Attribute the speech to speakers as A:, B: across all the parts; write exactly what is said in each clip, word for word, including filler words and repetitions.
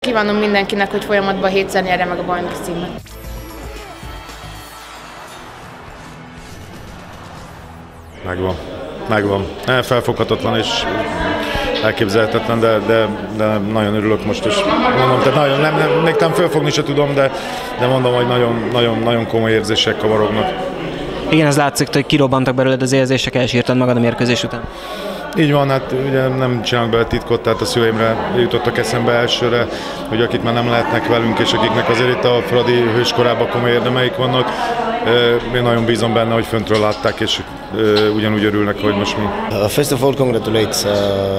A: Kívánom mindenkinek, hogy folyamatban hétszer nyerje meg a bajnoki címet.
B: Megvan. Megvan. Felfoghatatlan és elképzelhetetlen, de, de, de nagyon örülök most is. Mondom, tehát nagyon, nem, nem, még nem felfogni se tudom, de, de mondom, hogy nagyon, nagyon, nagyon komoly érzések kavarognak.
C: Igen, ez látszik, hogy kirobbantak belőled az érzések, elsírtad magad a mérkőzés után.
B: Így van, hát ugye nem csinálok bele titkot, tehát a szüleimre jutottak eszembe elsőre, hogy akik már nem lehetnek velünk, és akiknek azért itt a Fradi hőskorában komoly érdemeik vannak, én nagyon bízom benne, hogy föntről látták, és ugyanúgy örülnek, hogy most mi.
D: Uh, first of all, congratulate uh,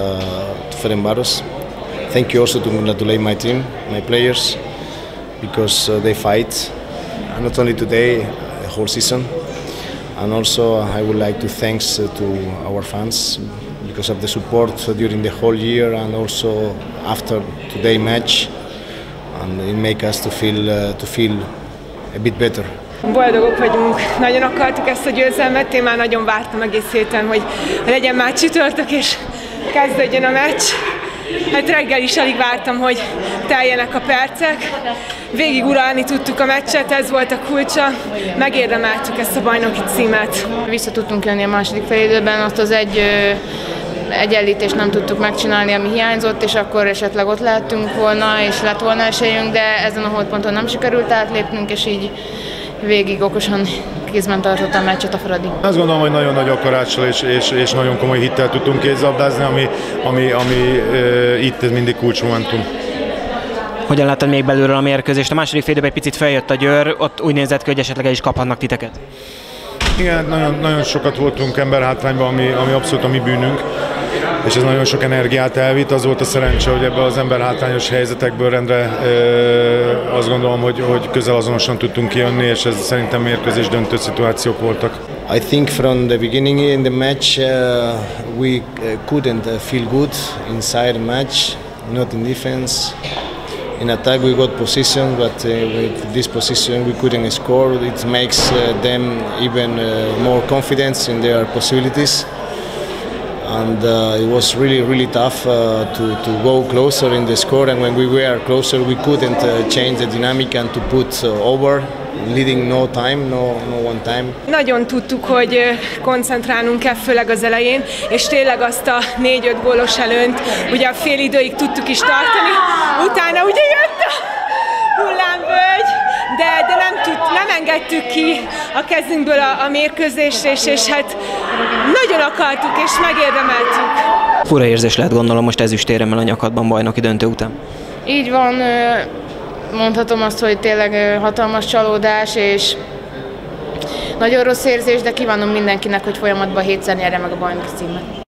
D: to Ferencváros. Thank you also to congratulate my team, my players, because uh, they fight, and not only today, the whole season. And also I would like to thanks to our fans because of the support during the whole year and also after today match, and it make us to feel uh, to feel a bit better.
E: Boldogok vagyunk, nagyon akartuk ezt a győzelmet, én már nagyon vártam egész héten, hogy legyen már csütörtök és kezdődjön a meccs. Hát reggel is alig vártam, hogy teljenek a percek. Végig uralni tudtuk a meccset, ez volt a kulcsa, megérdemeltük ezt a bajnoki címet.
A: Vissza tudtunk jönni a második félidőben, azt az egy egyenlítést nem tudtuk megcsinálni, ami hiányzott, és akkor esetleg ott lehettünk volna, és lett volna esélyünk, de ezen a holdponton nem sikerült átlépnünk, és így végig okosan kézben tartotta a meccset a Fradi.
B: Azt gondolom, hogy nagyon nagy akarással és, és, és nagyon komoly hittel tudtunk kézlabdázni, ami, ami, ami e, itt mindig kulcsmomentum.
C: Hogyan láttad még belülről a mérkőzést? A második félidőben egy picit feljött a Győr, ott úgy nézett ki, hogy esetleg el is kaphatnak titeket.
B: Igen, nagyon, nagyon sokat voltunk emberhátrányban, ami, ami abszolút a mi bűnünk, és ez nagyon sok energiát elvitt. Az volt a szerencse, hogy ebben az emberhátrányos helyzetekből rendre e, azt gondolom, hogy, hogy közel azonosan tudtunk kijönni, és ez szerintem mérkőzés döntő szituációk voltak.
D: I think from the beginning in the match uh, we couldn't feel good inside the match, not in defense. In attack we got position, but uh, with this position we couldn't score. It makes uh, them even uh, more confidence in their possibilities. And uh, it was really, really tough uh, to, to go closer in the score, and when we were closer we couldn't uh, change the dynamic and to put uh, over, leading no time, no, no one time.
E: Nagyon tudtuk, hogy koncentrálnunk kell, főleg az elején, és tényleg azt a négy-öt gólos előnyt ugye a fél időig tudtuk is tartani, utána ugye jött a hullámvölgy, de, de nem, tud, nem engedtük ki a kezünkből a, a mérkőzést, és, és hát nagyon akartuk, és megérdemeltük.
C: Fura érzés lehet, gondolom, most ezüstéremmel a nyakadban bajnoki döntő után.
A: Így van, mondhatom azt, hogy tényleg hatalmas csalódás, és nagyon rossz érzés, de kívánom mindenkinek, hogy folyamatban hétszer nyerje meg a bajnoki címet.